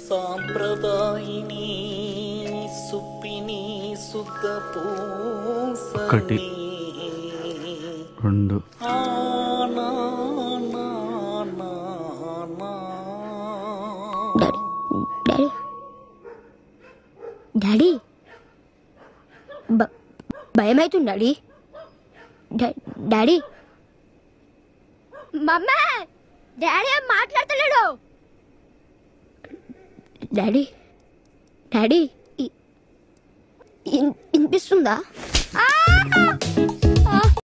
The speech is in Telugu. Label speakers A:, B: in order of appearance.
A: సాంప్రదాయిని సుప్పిని సుద్ధ
B: ఒకటి రెండు
C: డాడీ భయమవుతుంది డాడీ. డాడీ మమ్మా డాడీ ఏం మాట్లాడతలేడు. డాడీ డాడీ వినిపిస్తుందా?